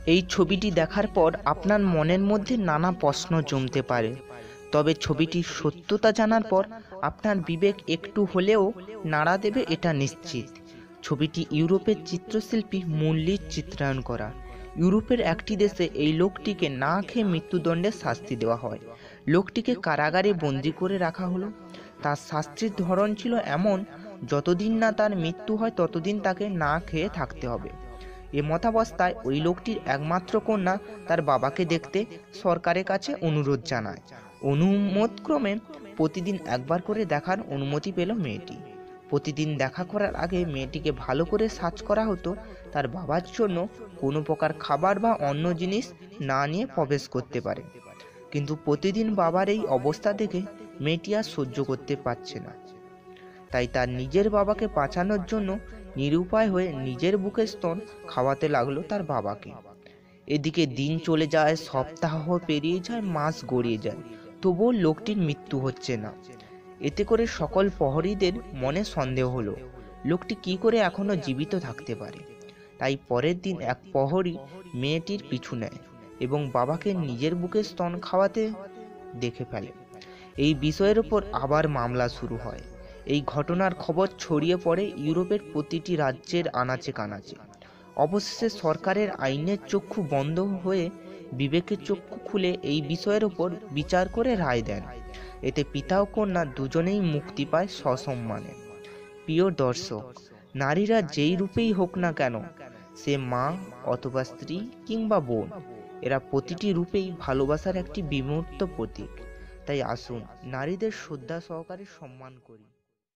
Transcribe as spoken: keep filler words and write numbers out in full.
এই ছবিটি দেখার পর আপনার মনের মধ্যে নানা প্রশ্ন জমতে পারে, তবে ছবিটির সত্যতা জানার পর আপনার বিবেক একটু হলেও নাড়া দেবে এটা নিশ্চিত। ছবিটি ইউরোপের চিত্রশিল্পী মুল্লির চিত্রায়ন করা। ইউরোপের একটি দেশে এই লোকটিকে না খেয়ে মৃত্যুদণ্ডের শাস্তি দেওয়া হয়। লোকটিকে কারাগারে বন্দি করে রাখা হলো। তার শাস্তির ধরন ছিল এমন, যতদিন না তার মৃত্যু হয় ততদিন তাকে না খেয়ে থাকতে হবে। এ মতাবস্থায় ওই লোকটির একমাত্র কন্যা তার বাবাকে দেখতে সরকারের কাছে অনুরোধ জানায়। অনুমোদক্রমে প্রতিদিন একবার করে দেখার অনুমতি পেল মেয়েটি। প্রতিদিন দেখা করার আগে মেয়েটিকে ভালো করে সার্চ করা হতো, তার বাবার জন্য কোনো প্রকার খাবার বা অন্য জিনিস না নিয়ে প্রবেশ করতে পারে। কিন্তু প্রতিদিন বাবার এই অবস্থা দেখে মেয়েটি আর সহ্য করতে পারছে না, তাই তার নিজের বাবাকে বাঁচানোর জন্য নিরুপায় হয়ে নিজের বুকের স্তন খাওয়াতে লাগলো তার বাবাকে। এদিকে দিন চলে যায়, সপ্তাহ পেরিয়ে যায়, মাস গড়িয়ে যায়, তবুও লোকটির মৃত্যু হচ্ছে না। এতে করে সকল প্রহরীদের মনে সন্দেহ হলো, লোকটি কি করে এখনো জীবিত থাকতে পারে। তাই পরের দিন এক প্রহরী মেয়েটির পিছু নেয় এবং বাবাকে নিজের বুকের স্তন খাওয়াতে দেখে ফেলে। এই বিষয়ের উপর আবার মামলা শুরু হয়। এই ঘটনার খবর ছড়িয়ে পড়ে ইউরোপের প্রতিটি রাজ্যের আনাচে কানাচে। অবশেষে সরকারের আইনের চক্ষু বন্ধ হয়ে বিবেকের চক্ষু খুলে এই বিষয়ের ওপর বিচার করে রায় দেন। এতে পিতা ও কন্যা দুজনেই মুক্তি পায় সসম্মানে। প্রিয় দর্শক, নারীরা যেই রূপেই হোক না কেন, সে মা অথবা স্ত্রী কিংবা বোন, এরা প্রতিটি রূপেই ভালোবাসার একটি বিমূর্ত প্রতীক। তাই আসুন নারীদের শ্রদ্ধা সহকারে সম্মান করি।